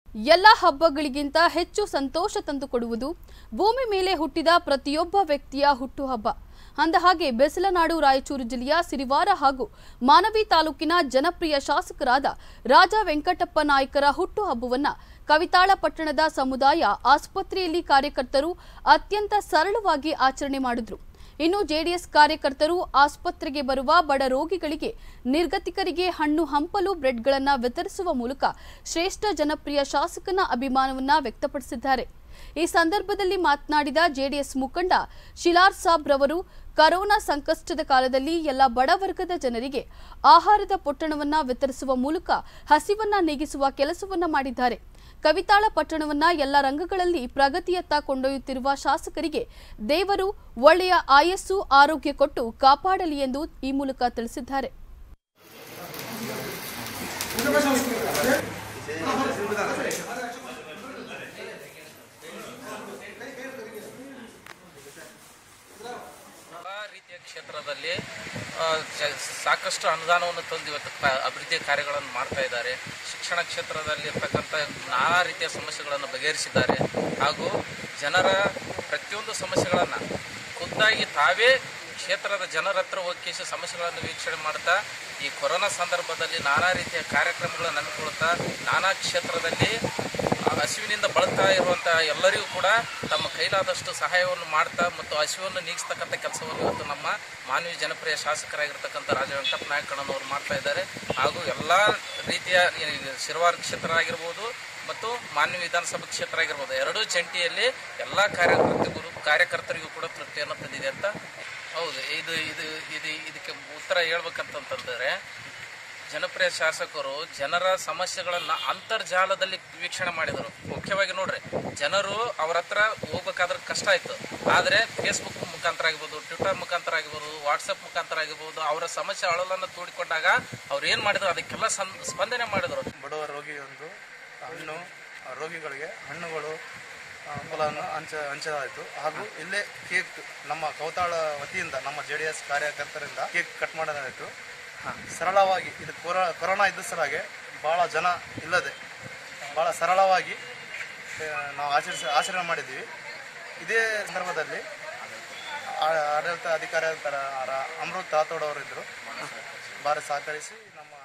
ಎಲ್ಲ ಹಬ್ಬಗಳಿಗಿಂತ ಹೆಚ್ಚು ಸಂತೋಷ ತಂದುಕೊಡುವುದು ಭೂಮಿ ಮೇಲೆ ಹುಟ್ಟಿದ ಪ್ರತಿಯೊಬ್ಬ ವ್ಯಕ್ತಿಯ ಹುಟ್ಟುಹಬ್ಬ. ಅಂದಹಾಗೆ ಬೆಸಲನಾಡು ರಾಯಚೂರು ಜಿಲ್ಲೆಯ ಸಿರಿವಾರ ಹಾಗೂ ಮಾನವಿ ತಾಲೂಕಿನ ಜನಪ್ರಿಯ ಶಾಸಕರಾದ ರಾಜ ವೆಂಕಟಪ್ಪ ನಾಯ್ಕರ ಹುಟ್ಟುಹಬ್ಬವನ್ನು ಕವಿತಾಳ ಪಟ್ಟಣದ ಸಮುದಾಯ ಆಸ್ಪತ್ರೆಯಲ್ಲಿ ಕಾರ್ಯಕರ್ತರು ಅತ್ಯಂತ ಸರಳವಾಗಿ ಆಚರಣೆ ಮಾಡಿದರು. ಇನ್ನು ಜೆಡಿಎಸ್ ಕಾರ್ಯಕರ್ತರು ಆಸ್ಪತ್ರೆಗೆ ಬರುವ ಬಡ ರೋಗಿಗಳಿಗೆ, ನಿರ್ಗತಿಕರಿಗೆ ಹಣ್ಣು ಹಂಪಲು ಬ್ರೆಡ್ಗಳನ್ನು ವಿತರಿಸುವ ಮೂಲಕ ಶ್ರೇಷ್ಠ ಜನಪ್ರಿಯ ಶಾಸಕನ ಅಭಿಮಾನವನ್ನು ವ್ಯಕ್ತಪಡಿಸಿದ್ದಾರೆ. ಈ ಸಂದರ್ಭದಲ್ಲಿ ಮಾತನಾಡಿದ ಜೆಡಿಎಸ್ ಮುಖಂಡ ಶಿಲಾರ್ ಸಾಬ್ ರವರು ಕೊರೋನಾ ಸಂಕಷ್ಟದ ಕಾಲದಲ್ಲಿ ಎಲ್ಲ ಬಡವರ್ಗದ ಜನರಿಗೆ ಆಹಾರದ ಪೊಟ್ಟಣವನ್ನು ವಿತರಿಸುವ ಮೂಲಕ ಹಸಿವನ್ನ ನೀಗಿಸುವ ಕೆಲಸವನ್ನ ಮಾಡಿದ್ದಾರೆ. ಕವಿತಾಳ ಪಟ್ಟಣವನ್ನ ಎಲ್ಲ ರಂಗಗಳಲ್ಲಿ ಪ್ರಗತಿಯತ್ತ ಕೊಂಡೊಯ್ಯುತ್ತಿರುವ ಶಾಸಕರಿಗೆ ದೇವರು ಒಳ್ಳೆಯ ಆಯಸ್ಸು ಆರೋಗ್ಯ ಕೊಟ್ಟು ಕಾಪಾಡಲಿ ಎಂದು ಈ ಮೂಲಕ ತಿಳಿಸಿದ್ದಾರೆ. ರೀತಿಯ ಕ್ಷೇತ್ರದಲ್ಲಿ ಸಾಕಷ್ಟು ಅನುದಾನವನ್ನು ತಂದು ಇವತ್ತು ಅಭಿವೃದ್ಧಿ ಕಾರ್ಯಗಳನ್ನು ಮಾಡ್ತಾ ಇದ್ದಾರೆ. ಶಿಕ್ಷಣ ಕ್ಷೇತ್ರದಲ್ಲಿ ಇರ್ತಕ್ಕಂಥ ನಾನಾ ರೀತಿಯ ಸಮಸ್ಯೆಗಳನ್ನು ಬಗೆಹರಿಸಿದ್ದಾರೆ. ಹಾಗೂ ಜನರ ಪ್ರತಿಯೊಂದು ಸಮಸ್ಯೆಗಳನ್ನು ಖುದ್ದಾಗಿ ತಾವೇ ಕ್ಷೇತ್ರದ ಜನರ ಹತ್ರ ಹೋಗಿ ಸಮಸ್ಯೆಗಳನ್ನು ವೀಕ್ಷಣೆ ಮಾಡ್ತಾ ಈ ಕೊರೋನಾ ಸಂದರ್ಭದಲ್ಲಿ ನಾನಾ ರೀತಿಯ ಕಾರ್ಯಕ್ರಮಗಳನ್ನು ಹಮ್ಮಿಕೊಳ್ತಾ ನಾನಾ ಕ್ಷೇತ್ರದಲ್ಲಿ ಹಸಿವಿನಿಂದ ಬಳಲ್ತಾ ಇರುವಂಥ ಎಲ್ಲರಿಗೂ ಕೂಡ ತಮ್ಮ ಕೈಲಾದಷ್ಟು ಸಹಾಯವನ್ನು ಮಾಡ್ತಾ ಮತ್ತು ಹಸಿವನ್ನು ನೀಗಿಸ್ತಕ್ಕಂಥ ಕೆಲಸವನ್ನು ಇವತ್ತು ನಮ್ಮ ಮಾನವೀಯ ಜನಪ್ರಿಯ ಶಾಸಕರಾಗಿರ್ತಕ್ಕಂಥ ರಾಜ ವೆಂಕಟಪ್ಪ ನಾಯ್ಕಣ್ಣನವರು ಮಾಡ್ತಾ ಇದ್ದಾರೆ. ಹಾಗೂ ಎಲ್ಲ ರೀತಿಯ ಸಿರವಾರ ಕ್ಷೇತ್ರ ಆಗಿರ್ಬೋದು ಮತ್ತು ಮಾನ್ಯ ವಿಧಾನಸಭಾ ಕ್ಷೇತ್ರ ಆಗಿರ್ಬೋದು, ಎರಡೂ ಜಂಟಿಯಲ್ಲಿ ಎಲ್ಲ ಕಾರ್ಯಕರ್ತರಿಗೂ ಕೂಡ ತೃಪ್ತಿಯನ್ನು ತಂದಿದೆ ಅಂತ. ಹೌದು, ಇದಕ್ಕೆ ಉತ್ತರ ಹೇಳ್ಬೇಕಂತಂತಂದರೆ ಜನಪ್ರಿಯ ಶಾಸಕರು ಜನರ ಸಮಸ್ಯೆಗಳನ್ನು ಅಂತರ್ಜಾಲದಲ್ಲಿ ವೀಕ್ಷಣೆ ಮಾಡಿದರು. ಮುಖ್ಯವಾಗಿ ನೋಡ್ರಿ, ಜನರು ಅವ್ರ ಹತ್ರ ಹೋಗ್ಬೇಕಾದ್ರೆ ಕಷ್ಟ ಆಯಿತು. ಆದರೆ ಫೇಸ್ಬುಕ್ ಮುಖಾಂತರ ಆಗಿರ್ಬೋದು, ಟ್ವಿಟರ್ ಮುಖಾಂತರ ಆಗಿರ್ಬೋದು, ವಾಟ್ಸಪ್ ಮುಖಾಂತರ ಆಗಿರ್ಬೋದು, ಅವರ ಸಮಸ್ಯೆ ಅಳಲನ್ನು ತೋಡಿಕೊಂಡಾಗ ಅವ್ರು ಏನು ಮಾಡಿದ್ರು ಅದಕ್ಕೆಲ್ಲ ಸ್ಪಂದನೆ ಮಾಡಿದರು. ಬಡವ ರೋಗಿಯೊಂದು ಹಣ್ಣು ರೋಗಿಗಳಿಗೆ ಹಣ್ಣುಗಳು ಫಲವನ್ನು ಹಂಚಲಾಯಿತು. ಹಾಗೂ ಇಲ್ಲೇ ಕೇಕ್ ನಮ್ಮ ಕೌತಾಳ ವತಿಯಿಂದ ನಮ್ಮ JDS ಕಾರ್ಯಕರ್ತರಿಂದ ಕೇಕ್ ಕಟ್ ಮಾಡಲಾಯಿತು. ಸರಳವಾಗಿ ಇದು ಕೊರೋನಾ ಇದ್ದ ಸರಾಗೆ ಭಾಳ ಜನ ಇಲ್ಲದೆ ಭಾಳ ಸರಳವಾಗಿ ನಾವು ಆಚರಣೆ ಮಾಡಿದ್ದೀವಿ. ಇದೇ ಸಂದರ್ಭದಲ್ಲಿ ಆಡಳಿತ ಅಧಿಕಾರಿ ಅಮೃತ್ ರಾಥೋಡ್ ಅವರಿದ್ದರು. ಭಾರಿ ಸಹಕರಿಸಿ ನಮ್ಮ